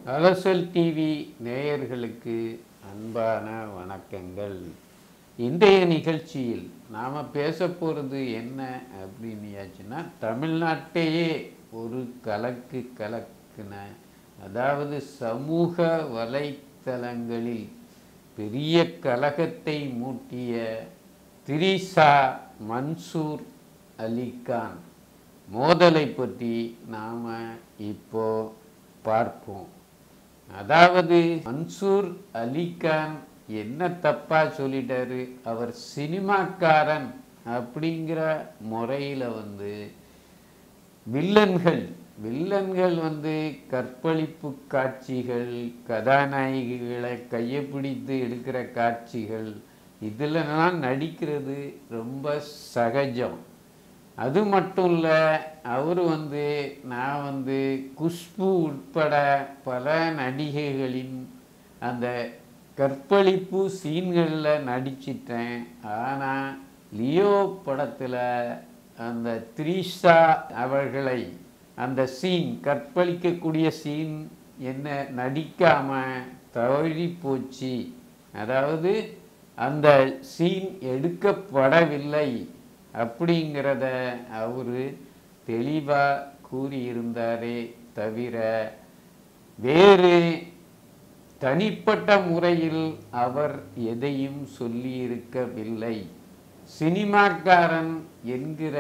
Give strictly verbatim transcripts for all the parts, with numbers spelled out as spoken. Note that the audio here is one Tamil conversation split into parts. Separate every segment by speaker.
Speaker 1: அலசல் டிவி நேயர்களுக்கு அன்பான வணக்கங்கள். இன்றைய நிகழ்ச்சியில் நாம் பேச போகிறது என்ன அப்படின்னாச்சுன்னா, தமிழ்நாட்டையே ஒரு கலக்கு கலக்குன, அதாவது சமூக வலைத்தளங்களில் பெரிய கலகத்தை மூட்டிய திரிஷா மன்சூர் அலிகான் மோதலை பற்றி நாம் இப்போ பார்ப்போம். அதாவது மன்சூர் அலிகான் என்ன தப்பா சொல்லிட்டாரு, அவர் சினிமாக்காரன் அப்படிங்கிற முறையில் வந்து வில்லன்கள் வில்லன்கள் வந்து கற்பழிப்பு காட்சிகள், கதாநாயகிகளை கையை பிடித்து எடுக்கிற காட்சிகள், இதிலெல்லாம் நடிக்கிறது ரொம்ப சகஜம். அது மட்டும் இல்லை, அவர் வந்து நான் வந்து குஷ்பு உட்பட பல நடிகைகளின் அந்த கற்பழிப்பு சீன்களில் நடிச்சிட்டேன். ஆனால் லியோ படத்தில் அந்த திரிஷா அவர்களை அந்த சீன், கற்பழிக்கக்கூடிய சீன் என்ன நடிக்காமல் தவறி போச்சு. அதாவது அந்த சீன் எடுக்கப்படவில்லை அப்படிங்கிறத அவர் தெளிவாக கூறியிருந்தாரே தவிர, வேறு தனிப்பட்ட முறையில் அவர் எதையும் சொல்லியிருக்கவில்லை. சினிமாக்காரன் என்கிற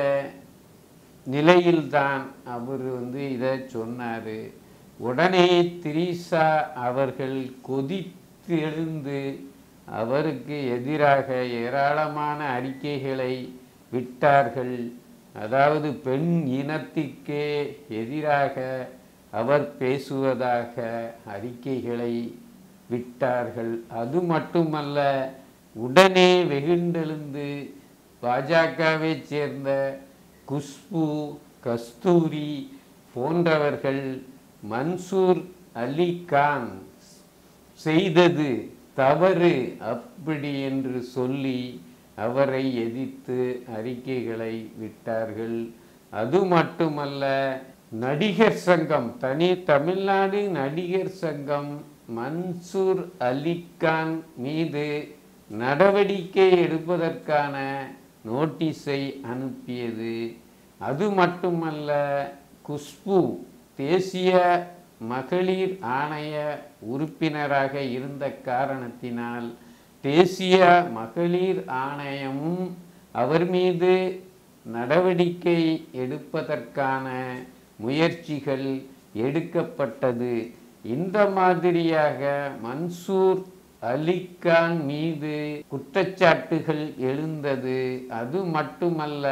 Speaker 1: நிலையில்தான் அவர் வந்து இதை சொன்னார். உடனே திரிஷா அவர்கள் கொதித்தெழுந்து அவருக்கு எதிராக ஏராளமான அறிக்கைகளை விட்டார்கள். அதாவது பெண் இனத்திற்கே எதிராக அவர் பேசுவதாக அறிக்கைகளை விட்டார்கள். அது மட்டுமல்ல, உடனே வெகுண்டெழுந்து பாஜகவை சேர்ந்த குஷ்பு, கஸ்தூரி போன்றவர்கள் மன்சூர் அலிகான் செய்தது தவறு அப்படி என்று சொல்லி அவரை எதிர்த்து அறிக்கைகளை விட்டார்கள். அது மட்டுமல்ல, நடிகர் சங்கம், தனி தமிழ்நாடு நடிகர் சங்கம் மன்சூர் அலிகான் மீது நடவடிக்கை எடுப்பதற்கான நோட்டீஸை அனுப்பியது. அது மட்டுமல்ல, குஷ்பு தேசிய மகளிர் ஆணைய உறுப்பினராக இருந்த காரணத்தினால் தேசிய மகளிர் ஆணையமும் அவர் மீது நடவடிக்கை எடுப்பதற்கான முயற்சிகள் எடுக்கப்பட்டது. இந்த மாதிரியாக மன்சூர் அலிகான் மீது குற்றச்சாட்டுகள் எழுந்தது. அது மட்டுமல்ல,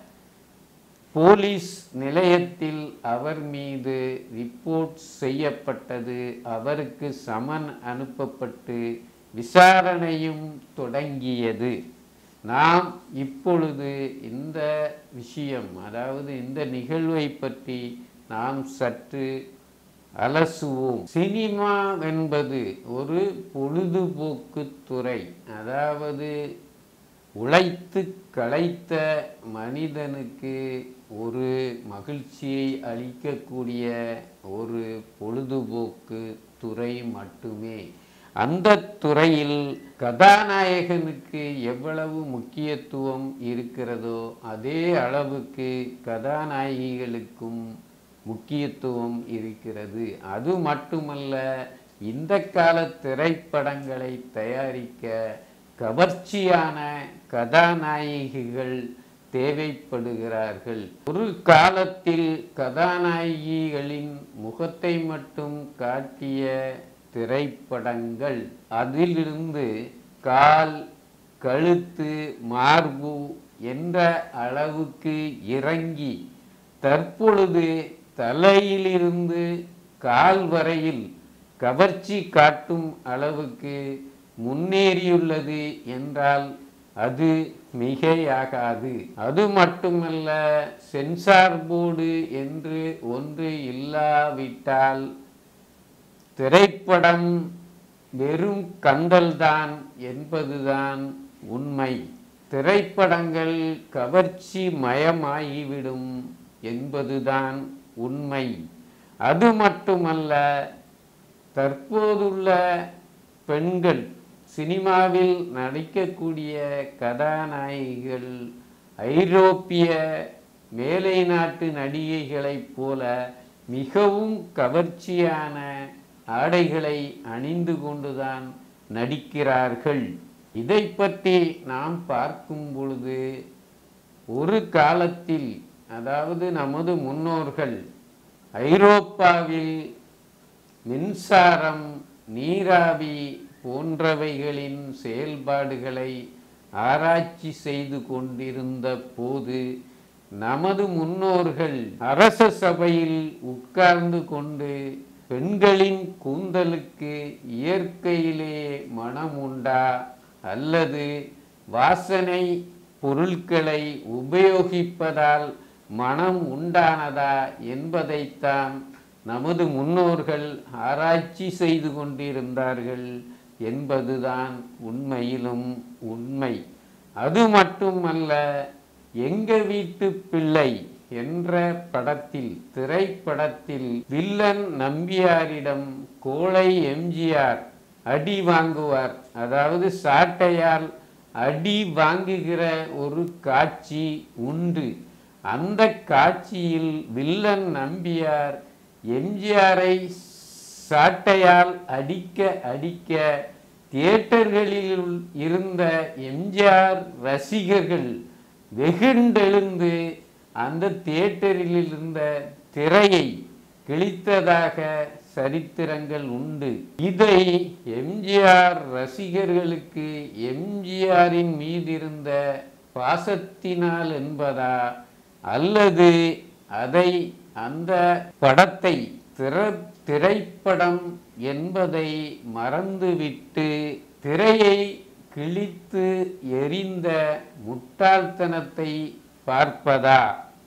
Speaker 1: போலீஸ் நிலையத்தில் அவர் மீது ரிப்போர்ட் செய்யப்பட்டது. அவருக்கு சமன் அனுப்பப்பட்டு விசாரணையும் தொடங்கியது. நாம் இப்பொழுது இந்த விஷயம், அதாவது இந்த நிகழ்வை பற்றி நாம் சற்று அலசுவோம். சினிமா என்பது ஒரு பொழுதுபோக்கு துறை. அதாவது உழைத்து களைத்த மனிதனுக்கு ஒரு மகிழ்ச்சியை அளிக்கக்கூடிய ஒரு பொழுதுபோக்கு துறை மட்டுமே. அந்த துறையில் கதாநாயகனுக்கு எவ்வளவு முக்கியத்துவம் இருக்கிறதோ அதே அளவுக்கு கதாநாயகிகளுக்கும் முக்கியத்துவம் இருக்கிறது. அது மட்டுமல்ல, இந்த கால திரைப்படங்களை தயாரிக்க கவர்ச்சியான கதாநாயகிகள் தேவைப்படுகிறார்கள். ஒரு காலத்தில் கதாநாயகிகளின் முகத்தை மட்டும் காட்டிய திரைப்படங்கள், அதிலிருந்து கால், கழுத்து, மார்பு என்ற அளவுக்கு இறங்கி தற்பொழுது தலையிலிருந்து கால் வரையில் கவர்ச்சி காட்டும் அளவுக்கு முன்னேறியுள்ளது என்றால் அது மிகையாகாது. அது மட்டுமல்ல, சென்சார் போர்டு என்று ஒன்று இல்லாவிட்டால் திரைப்படம் வெறும் கண்டல்தான் என்பதுதான் உண்மை. திரைப்படங்கள் கவர்ச்சி மயமாகிவிடும் என்பதுதான் உண்மை. அது மட்டுமல்ல, தற்போதுள்ள பெண்கள் சினிமாவில் நடிக்கக்கூடிய கதாநாயகிகள் ஐரோப்பிய மேலை நாட்டு நடிகைகளைப் போல மிகவும் கவர்ச்சியான ஆடைகளை அணிந்து கொண்டுதான் நடிக்கிறார்கள். இதை பற்றி நாம் பார்க்கும் பொழுது ஒரு காலத்தில், அதாவது நமது முன்னோர்கள் ஐரோப்பாவில் மின்சாரம், நீராவி போன்றவைகளின் செயல்பாடுகளை ஆராய்ச்சி செய்து கொண்டிருந்த போது நமது முன்னோர்கள் அரச சபையில் உட்கார்ந்து கொண்டு பெண்களின் கூந்தலுக்கு இயற்கையிலே மனம் உண்டா அல்லது வாசனை பொருட்களை உபயோகிப்பதால் மனம் உண்டானதா என்பதைத்தான் நமது முன்னோர்கள் ஆராய்ச்சி செய்து கொண்டிருந்தார்கள் என்பதுதான் உண்மையிலும் உண்மை. அது மட்டுமல்ல, எங்க வீட்டு பிள்ளை என்ற படத்தில், திரைப்படத்தில் வில்லன் நம்பியாரிடம் கோழை எம்ஜிஆர் அடி வாங்குவார், அதாவது சாட்டையால் அடி வாங்குகிற ஒரு காட்சி உண்டு. அந்த காட்சியில் வில்லன் நம்பியார் எம்ஜிஆரை சாட்டையால் அடிக்க அடிக்க தியேட்டர்களில் இருந்த எம்ஜிஆர் ரசிகர்கள் வெகுண்டெழுந்து அந்த தியேட்டரில் இருந்த திரையை கிழித்ததாக சரித்திரங்கள் உண்டு. இதை எம்ஜிஆர் ரசிகர்களுக்கு எம்ஜிஆரின் மீதிருந்த பாசத்தினால் என்பதா அல்லது அதை அந்த படத்தை திர திரைப்படம் என்பதை மறந்துவிட்டு திரையை கிழித்து எரிந்த முட்டாள்தனத்தை பார்ப்பதா?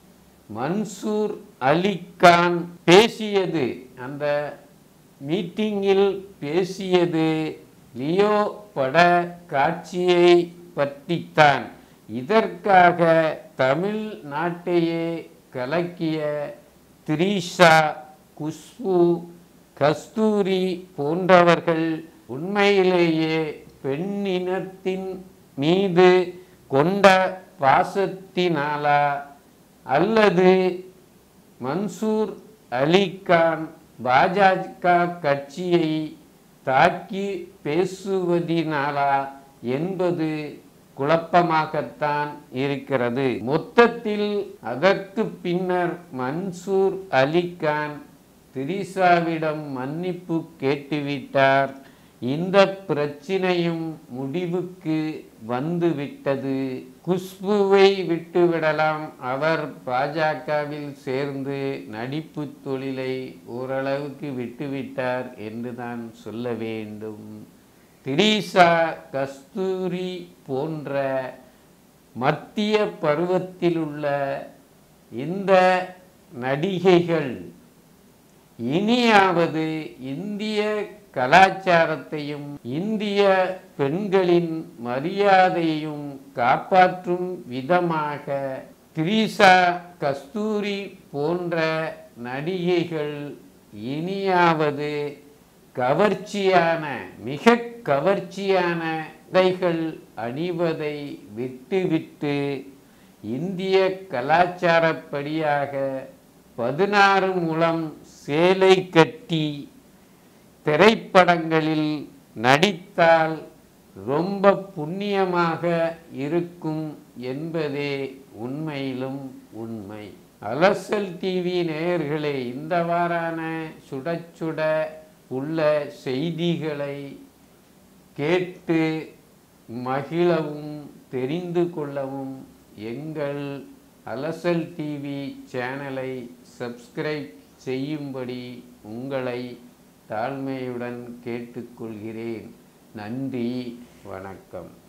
Speaker 1: மன்சூர் அலிகான் பேசியது, அந்த மீட்டிங்கில் பேசியது லியோ பட காட்சியை பற்றித்தான். இதற்காக தமிழ் நாட்டையே கலக்கிய திரிஷா, குஷ்பு, கஸ்தூரி போன்றவர்கள் உண்மையிலேயே பெண்ணினத்தின் மீது கொண்ட பாசத்தினாலா அல்லது மன்சூர் அலிகான் பாஜக கட்சியை தாக்கி பேசுவதினாலா என்பது குழப்பமாகத்தான் இருக்கிறது. மொத்தத்தில் அதற்கு பின்னர் மன்சூர் அலிகான் திரிஷாவிடம் மன்னிப்பு கேட்டுவிட்டார். இந்த பிரச்சினையும் முடிவுக்கு வந்துவிட்டது. குஷ்புவை விட்டுவிடலாம், அவர் பாஜகவில் சேர்ந்து நடிப்பு தொழிலை ஓரளவுக்கு விட்டுவிட்டார் என்றுதான் சொல்ல வேண்டும். திரிஷா, கஸ்தூரி போன்ற மத்திய பருவத்தில் உள்ள இந்த நடிகைகள் இனியாவது இந்திய கலாச்சாரத்தையும் இந்திய பெண்களின் மரியாதையையும் காப்பாற்றும் விதமாக திரிஷா, கஸ்தூரி போன்ற நடிகைகள் இனியாவது கவர்ச்சியான, மிக கவர்ச்சியான உடைகள் அணிவதை விட்டுவிட்டு இந்திய கலாச்சாரப்படியாக பதினாறு முழம் சேலை கட்டி திரைப்படங்களில் நடித்தால் ரொம்ப புண்ணியமாக இருக்கும் என்பதே உண்மையிலும் உண்மை. அலசல் டிவி நேயர்களே, இந்த வாரான சுட சுட உள்ள செய்திகளை கேட்டு மகிழவும் தெரிந்து கொள்ளவும் எங்கள் அலசல் டிவி சேனலை சப்ஸ்கிரைப் செய்யும்படி உங்களை தாழ்மையுடன் கேட்டுக்கொள்கிறேன். நன்றி, வணக்கம்.